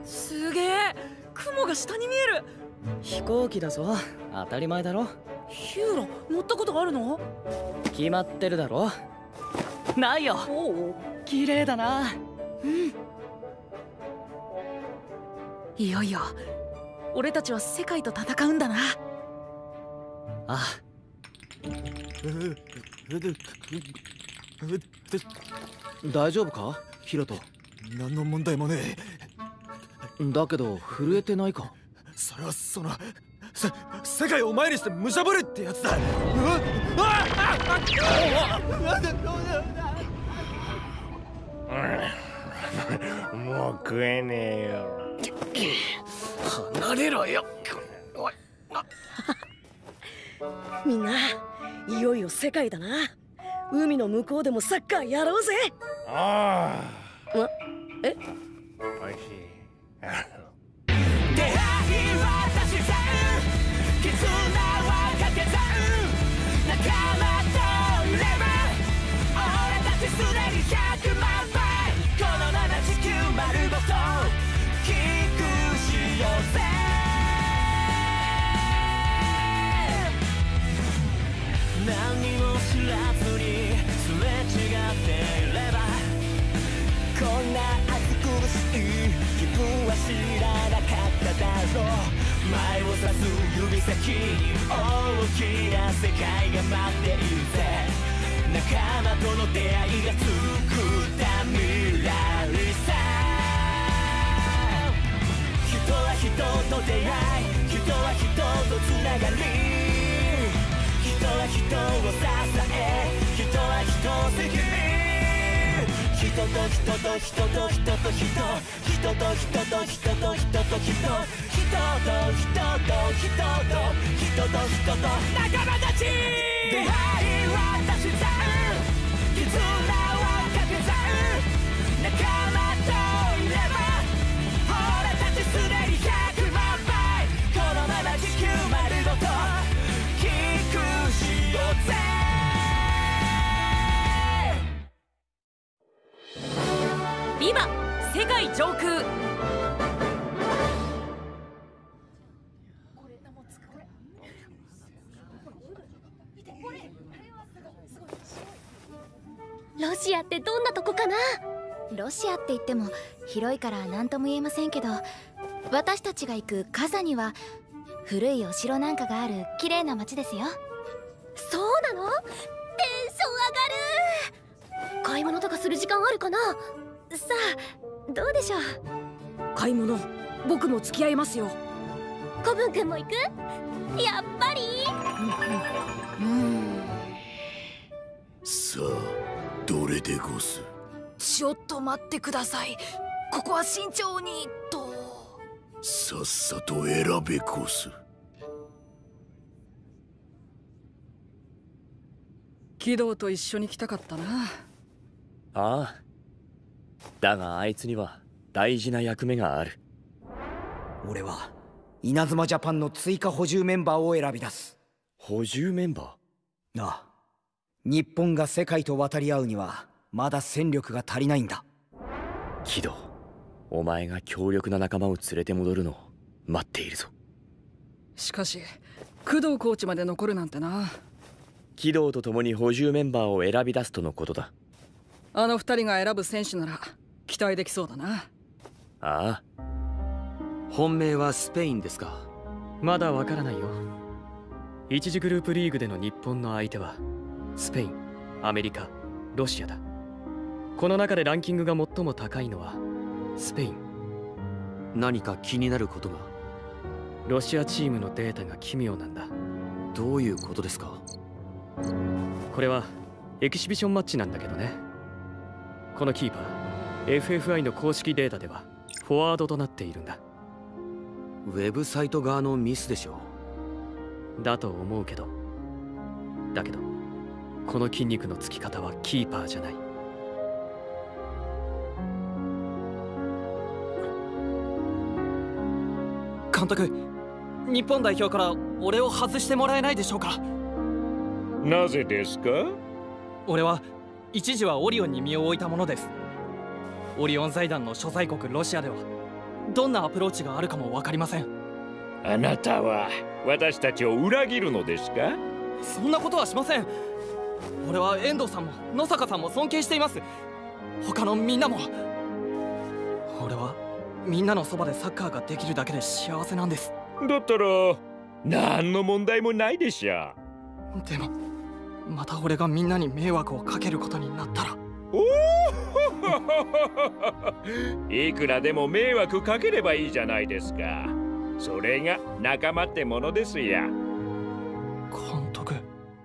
すげえ、雲が下に見える。 飛行機だぞ、当たり前だろ。 ヒューロ乗ったことあるの？ 決まってるだろ。ないよ。 おお、 綺麗だな。 うん。いよいよ俺たちは世界と戦うんだな。 ああ。大丈夫かヒロト？ 何の問題もねえ。だけど震えてないか？ それは世界を前にして無茶ぶりってやつだ。 もう食えねえよ。 離れろよ。 みんな、いよいよ世界だな。海の向こうでもサッカーやろうぜ。 ああ。 え？ おいしい。 出会いは足し算、絆は掛け算、仲間といれば俺たちすでに100万倍、このまま地球丸ごとキックしようぜ。何にも知らずにすれ違っていればこんな暑苦しい気分は知らなかっただろう。前を指す指先に大きな世界が待っているぜ。仲間との出会いが作った未来さ。人は人と出会い、人は人とつながり、人は人を支え、人は人責任。人と人と人と人と人、人と人と人と人と人、人と人と人と人と人と仲間たち。出会いは足し算、絆は掛け算、仲間といれば俺たちすでに100万倍、このまま地球丸ごとキックしようぜ。 ビバ世界上空。 ロシアってどんなとこかな？ロシアって言っても広いから何とも言えませんけど、私たちが行くカザニは古いお城なんかがある綺麗な街ですよ。 そうなの？テンション上がる。買い物とかする時間あるかな？ さあどうでしょう。 買い物、僕も付き合いますよ。 古文君も行く？やっぱり？ さあどれでごす？ ちょっと待ってください。ここは慎重にと。 さっさと選べこす。 キドーと一緒に来たかったな。 ああ。だがあいつには大事な役目がある。 俺は稲妻ジャパンの追加補充メンバーを選び出す。 補充メンバー？なあ、日本が世界と渡り合うにはまだ戦力が足りないんだ。 キド、お前が強力な仲間を連れて戻るのを待っているぞ。 しかし工藤コーチまで残るなんてな。 キドと共に補充メンバーを選び出すとのことだ。 あの二人が選ぶ選手なら期待できそうだな。 ああ。 本命はスペインですか？ まだわからないよ。一次グループリーグでの日本の相手はスペイン、アメリカ、ロシアだ。この中でランキングが最も高いのはスペイン。 何か気になることが？ ロシアチームのデータが奇妙なんだ。 どういうことですか？ これはエキシビションマッチなんだけどね。このキーパー FFI の公式データではフォワードとなっているんだ。 ウェブサイト側のミスでしょう。だと思うけど。だけどこの筋肉のつき方はキーパーじゃない。 監督、日本代表から俺を外してもらえないでしょうか？ なぜですか？ 俺は一時はオリオンに身を置いたものです。オリオン財団の所在国ロシアではどんなアプローチがあるかも分かりません。 あなたは私たちを裏切るのですか？ そんなことはしません。俺は遠藤さんも野坂さんも尊敬しています。他のみんなも。俺はみんなのそばでサッカーができるだけで幸せなんです。 だったら何の問題もないでしょ。 でもまた俺がみんなに迷惑をかけることになったら。 いくらでも迷惑かければいいじゃないですか。それが仲間ってものですや。 監督、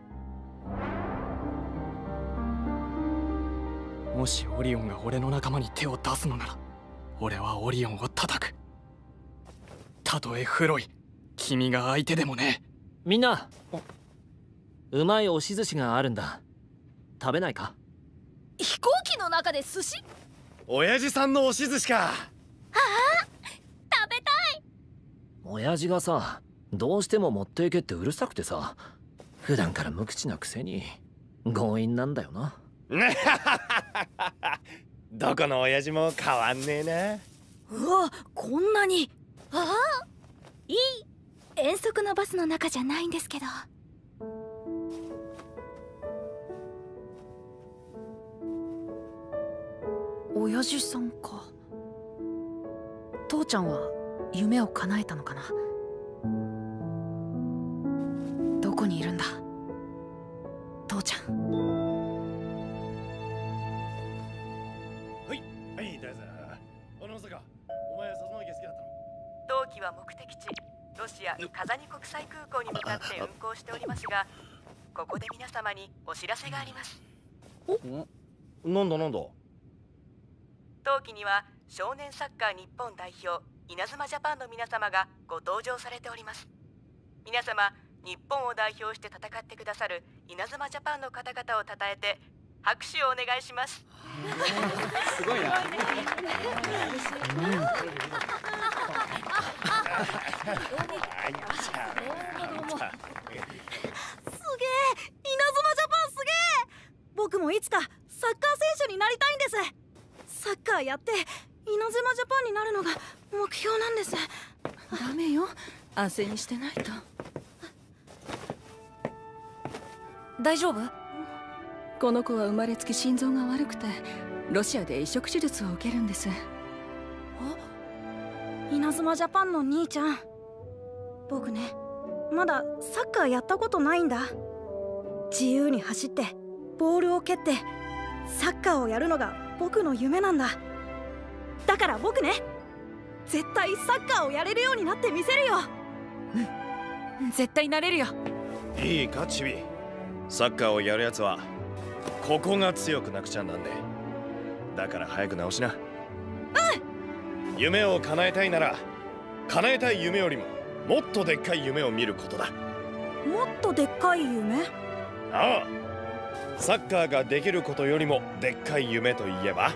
もしオリオンが俺の仲間に手を出すのなら俺はオリオンを叩く。たとえフロイ、君が相手でもね。 みんな、うまい押し寿司があるんだ。食べないか？ 飛行機の中で寿司？ 親父さんの押し寿司か。 ああ、食べたい。 親父がさ、どうしても持っていけってうるさくてさ、普段から無口なくせに強引なんだよな。 どこの親父も変わんねえな。 うわ、こんなに。 ああ、いい遠足のバスの中じゃないんですけど。 親父さんか。父ちゃんは夢を叶えたのかな。どこにいるんだ父ちゃん。 はいはいどうぞ。まさかお前は笹巻好きだったの？ 当機は目的地ロシアカザニ国際空港に向かって運航しておりますが、ここで皆様にお知らせがあります。 なんだなんだ。 当機には少年サッカー日本代表稲妻ジャパンの皆様がご登場されております。皆様、日本を代表して戦ってくださる稲妻ジャパンの方々をたたえて拍手をお願いします。 すごいな。 僕もいつかサッカー選手になりたいんです。サッカーやって稲妻ジャパンになるのが目標なんです。 ダメよ、安静にしてないと。大丈夫？この子は生まれつき心臓が悪くてロシアで移植手術を受けるんです。 稲妻ジャパンの兄ちゃん、僕ね、まだサッカーやったことないんだ。自由に走ってボールを蹴ってサッカーをやるのが僕の夢なんだ。だから僕ね、絶対サッカーをやれるようになってみせるよ。 うん、絶対なれるよ。 いいかチビ、サッカーをやるやつはここが強くなくちゃなんで。だから早く直しな。夢を叶えたいなら叶えたい夢よりももっとでっかい夢を見ることだ。 もっとでっかい夢？ ああ、サッカーができることよりもでっかい夢といえば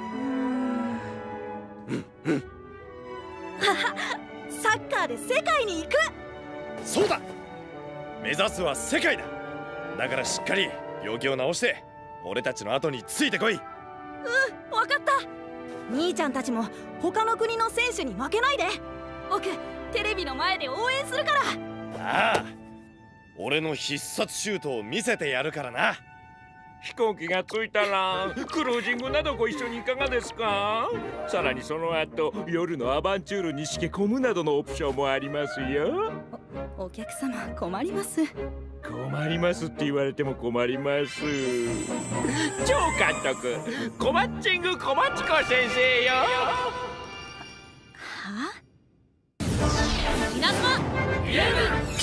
サッカーで世界に行く。 そうだ、目指すは世界だ。だからしっかり病気を治して俺たちの後についてこい。 わかった。兄ちゃんたちも他の国の選手に負けないで。僕テレビの前で応援するから。 ああ、俺の必殺シュートを見せてやるからな。 飛行機が着いたらクルージングなどご一緒にいかがですか？さらにその後夜のアバンチュールにしけ込むなどのオプションもありますよ。 お客様困ります。 困りますって言われても困ります。超監督コマッチングコマチコ先生よ。 はあ？稲妻ゲーム。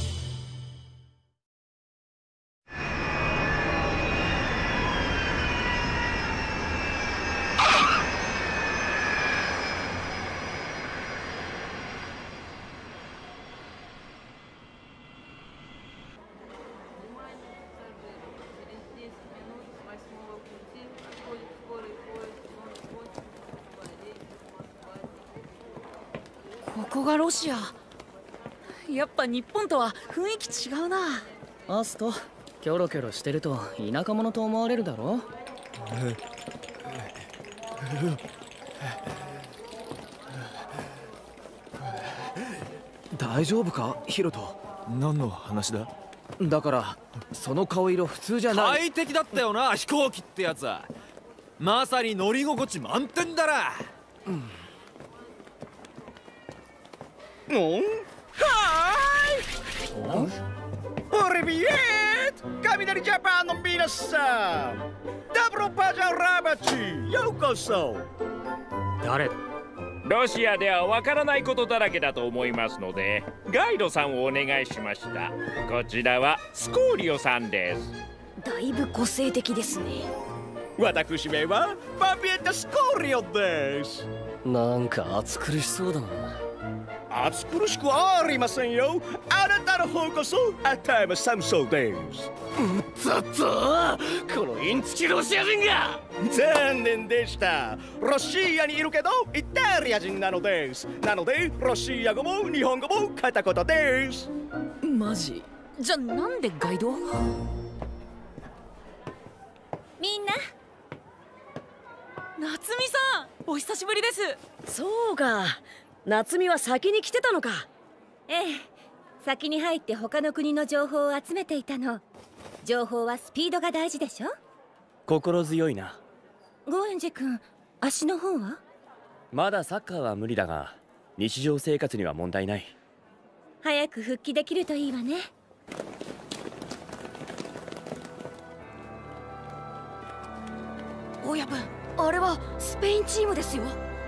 ここがロシア。やっぱ日本とは雰囲気違うな。 アスト、キョロキョロしてると田舎者と思われるだろ。 大丈夫かヒロト。何の話だ？だからその顔色普通じゃない。 快適だったよな飛行機ってやつは。まさに乗り心地満点だな。 はーい。オリビエート雷ジャパンの皆さん、ダブルパジャラバチようこそ。 誰だ？ロシアではわからないことだらけだと思いますのでガイドさんをお願いしました。こちらはスコーリオさんです。 だいぶ個性的ですね。 私めはバビエッタ・スコーリオです。 なんか暑苦しそうだな。 暑苦しくありませんよ。あなたの方こそ頭寒そうです。 このインチキロシア人が。 残念でした。ロシアにいるけどイタリア人なのです。なのでロシア語も日本語も片言です。 マジ？じゃあなんでガイド？ みんな、 夏美さんお久しぶりです。 そうか、夏美は先に来てたのか。 ええ、先に入って他の国の情報を集めていたの。情報はスピードが大事でしょ。 心強いな。 ゴエンジ君、足の方は？ まだサッカーは無理だが日常生活には問題ない。 早く復帰できるといいわね。 親分、あれはスペインチームですよ。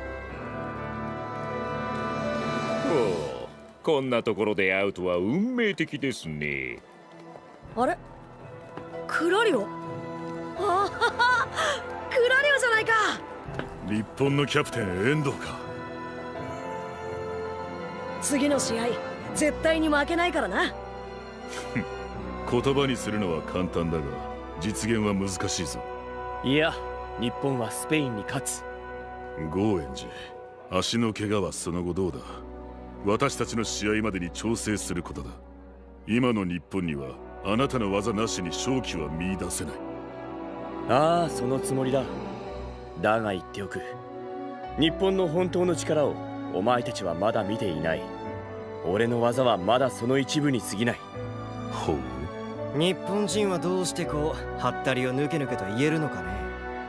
おお、こんなところで会うとは運命的ですね。 あれ、クラリオ。あはは、クラリオじゃないか。 日本のキャプテン遠藤か。 次の試合絶対に負けないからな。 言葉にするのは簡単だが実現は難しいぞ。 いや、日本はスペインに勝つ。 ゴーエンジ、足の怪我はその後どうだ？私たちの試合までに調整することだ。今の日本にはあなたの技なしに勝機は見出せない。 ああ、そのつもりだ。だが言っておく。日本の本当の力をお前たちはまだ見ていない。俺の技はまだその一部に過ぎない。 ほう。日本人はどうしてこうハったりを抜け抜けと言えるのかね。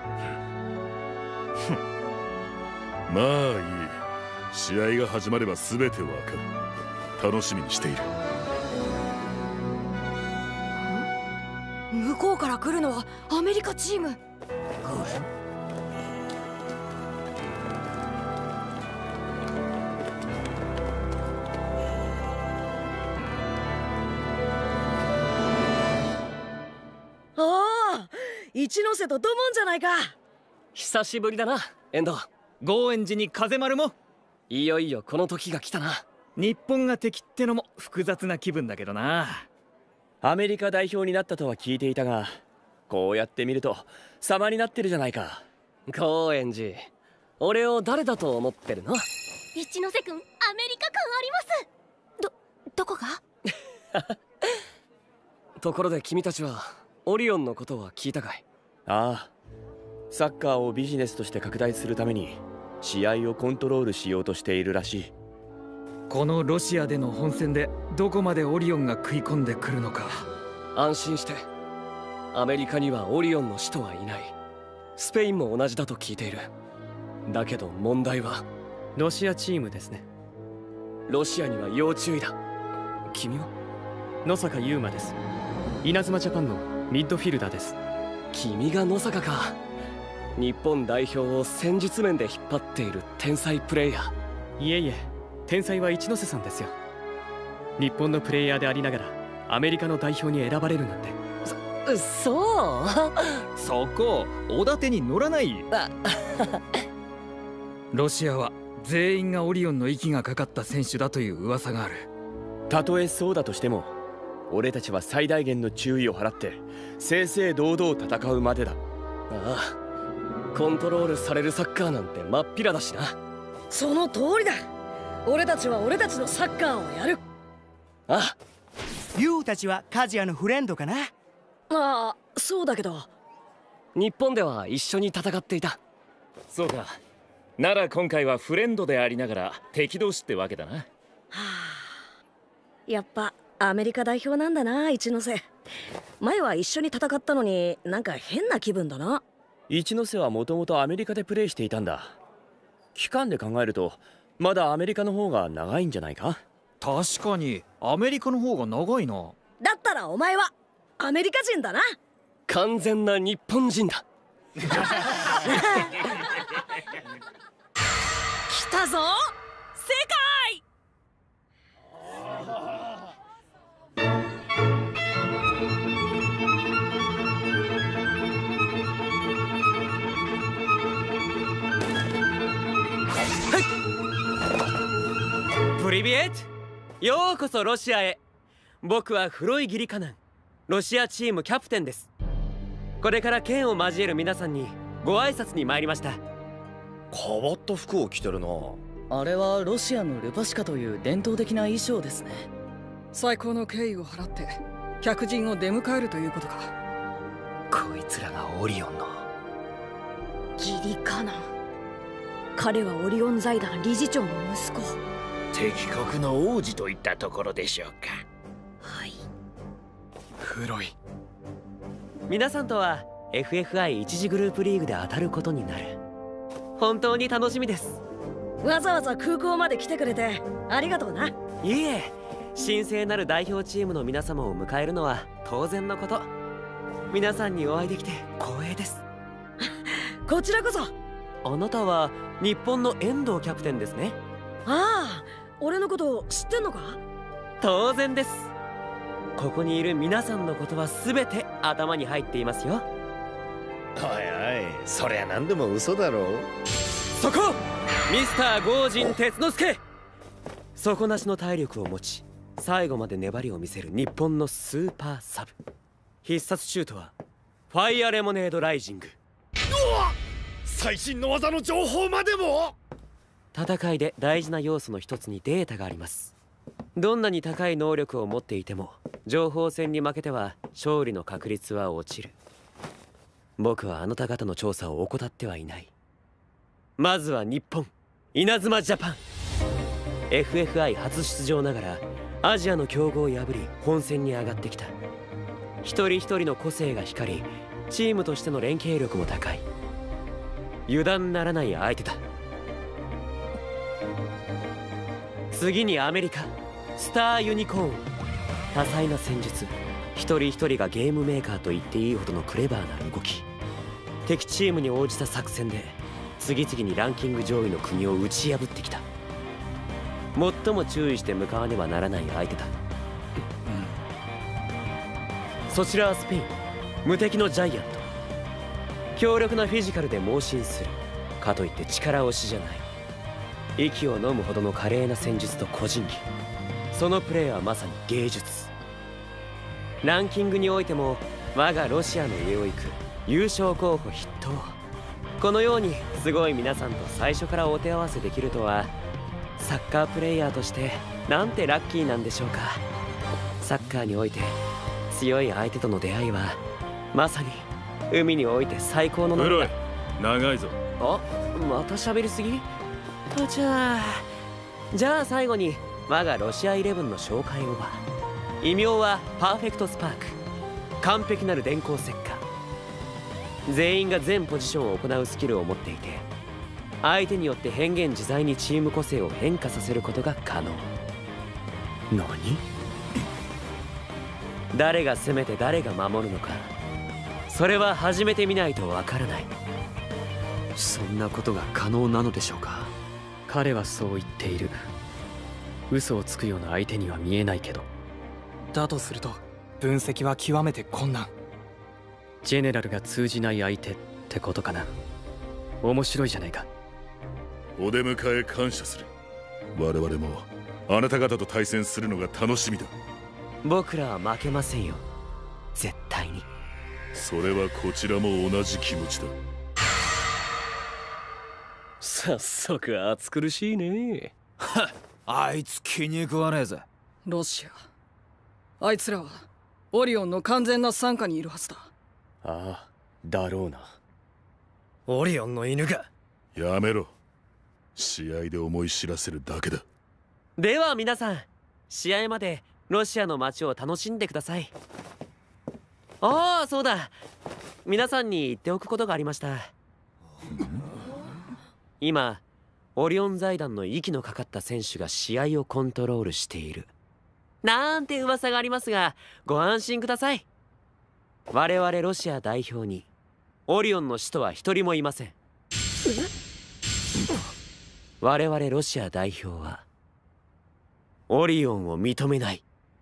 まあいい。試合が始まれば全てわかる。楽しみにしている。 向こうから来るのはアメリカチーム。ああ、一ノ瀬とドモンじゃないか。 久しぶりだな、遠藤。 ゴーエンジに風丸も。 いよいよこの時が来たな。 日本が敵ってのも複雑な気分だけどな。 アメリカ代表になったとは聞いていたが、こうやって見ると様になってるじゃないか。 ゴーエンジ、俺を誰だと思ってるの？ 一ノ瀬君、アメリカ感あります。どこが？ ところで君たちはオリオンのことは聞いたかい？ ああ、サッカーをビジネスとして拡大するために試合をコントロールしようとしているらしい。 このロシアでの本戦でどこまでオリオンが食い込んでくるのか。 安心して、アメリカにはオリオンの使徒はいない。スペインも同じだと聞いている。だけど問題はロシアチームですね。 ロシアには要注意だ。君は？ 野坂優馬です。稲妻ジャパンのミッドフィルダーです。 君が野坂か。日本代表を戦術面で引っ張っている天才プレイヤー。 いえいえ、天才は一ノ瀬さんですよ。日本のプレイヤーでありながらアメリカの代表に選ばれるなんて。 そうそこおだてに乗らない。ロシアは全員がオリオンの息がかかった選手だという噂がある。 たとえそうだとしても俺たちは最大限の注意を払って正々堂々戦うまでだ。 ああ、コントロールされるサッカーなんて真っ平だしな。 その通りだ。俺たちは俺たちのサッカーをやる。 ああ、 ユウたちはカジヤのフレンドかな。 ああ、そうだけど日本では一緒に戦っていた。 そうか。なら今回はフレンドでありながら敵同士ってわけだな。 やっぱアメリカ代表なんだな、一ノ瀬。前は一緒に戦ったのになんか変な気分だな。 一ノ瀬はもともとアメリカでプレイしていたんだ。期間で考えるとまだアメリカの方が長いんじゃないか。 確かにアメリカの方が長いな。 だったらお前はアメリカ人だな。 完全な日本人だ。 来たぞ世界。 プリビエット、ようこそロシアへ。僕はフロイ・ギリカナン、ロシアチームキャプテンです。これから剣を交える皆さんにご挨拶に参りました。 変わった服を着てるな。 あれはロシアのルパシカという伝統的な衣装ですね。 最高の敬意を払って客人を出迎えるということか。 こいつらがオリオンのギリカナン。彼はオリオン財団理事長の息子。 敵国の王子といったところでしょうか。 はい。 フロイ。 皆さんとは FFI 一次グループリーグで当たることになる。本当に楽しみです。 わざわざ空港まで来てくれてありがとうな。 いえ、神聖なる代表チームの皆様を迎えるのは当然のこと。皆さんにお会いできて光栄です。 こちらこそ。 あなたは日本の遠藤キャプテンですね。 ああ、俺のこと知ってんのか？ 当然です。ここにいる皆さんのことは全て頭に入っていますよ。 おいおい、そりゃ何でも嘘だろ。 そこミスターゴージン鉄之助。底なしの体力を持ち最後まで粘りを見せる日本のスーパーサブ。必殺シュートはファイアレモネードライジング。 最新の技の情報までも。 戦いで大事な要素の一つにデータがあります。どんなに高い能力を持っていても情報戦に負けては勝利の確率は落ちる。僕はあなた方の調査を怠ってはいない。まずは日本稲妻ジャパン。 FFI 初出場ながらアジアの強豪を破り本戦に上がってきた。一人一人の個性が光りチームとしての連携力も高い。油断ならない相手だ。次にアメリカスターユニコーン。多彩な戦術、一人一人がゲームメーカーと言っていいほどのクレバーな動き。敵チームに応じた作戦で次々にランキング上位の国を打ち破ってきた。最も注意して向かわねばならない相手だ。そちらはスペイン無敵のジャイアント。強力なフィジカルで猛進する。かといって力押しじゃない。息を飲むほどの華麗な戦術と個人技。そのプレーはまさに芸術。ランキングにおいても我がロシアの上を行く優勝候補筆頭。このようにすごい皆さんと最初からお手合わせできるとは、サッカープレイヤーとしてなんてラッキーなんでしょうか。サッカーにおいて強い相手との出会いはまさに海において最高のものだ。 長いぞ。 あ、また喋りすぎ？じゃあ最後に我がロシアイレブンの紹介をば。異名はパーフェクトスパーク。完璧なる電光石火。全員が全ポジションを行うスキルを持っていて、相手によって変幻自在にチーム個性を変化させることが可能。 何？ 誰が攻めて誰が守るのか、それは始めてみないとわからない。 そんなことが可能なのでしょうか。彼はそう言っている。嘘をつくような相手には見えないけど。 だとすると分析は極めて困難。 ジェネラルが通じない相手ってことかな。面白いじゃないか。 お出迎え感謝する。我々もあなた方と対戦するのが楽しみだ。 僕らは負けませんよ、絶対に。 それはこちらも同じ気持ちだ。 早速暑苦しいね。 はっ、あいつ気に食わねえぜ。 ロシア、あいつらはオリオンの完全な傘下にいるはずだ。 ああ、だろうな。 オリオンの犬が。 やめろ。試合で思い知らせるだけだ。 では皆さん、試合までロシアの街を楽しんでください。ああ、そうだ、皆さんに言っておくことがありました。今オリオン財団の息のかかった選手が試合をコントロールしているなんて噂がありますが、ご安心ください。我々ロシア代表にオリオンの使徒は一人もいません。我々ロシア代表はオリオンを認めない。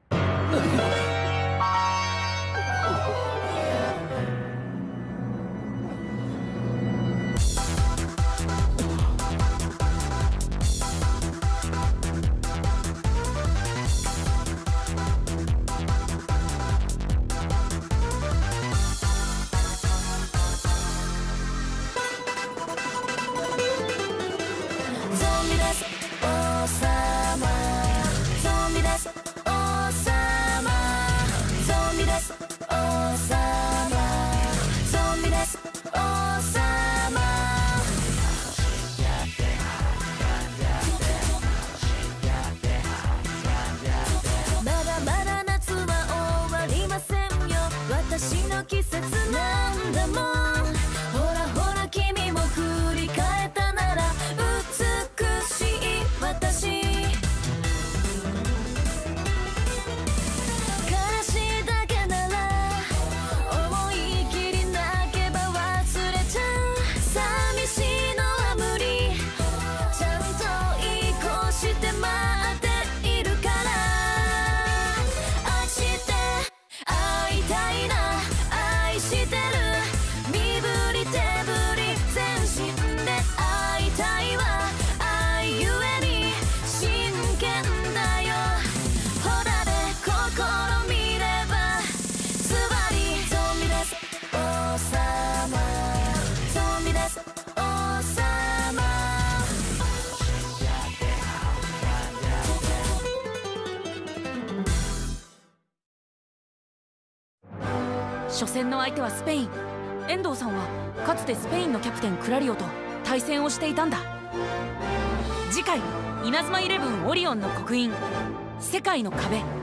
初戦の相手はスペイン。遠藤さんはかつてスペインのキャプテンクラリオと対戦をしていたんだ。次回「稲妻イレブンオリオンの刻印世界の壁」。稲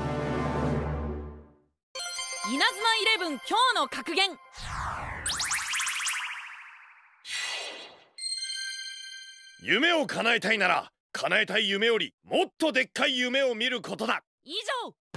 妻イレブン今日の格言。 夢を叶えたいなら叶えたい夢よりもっとでっかい夢を見ることだ。 以上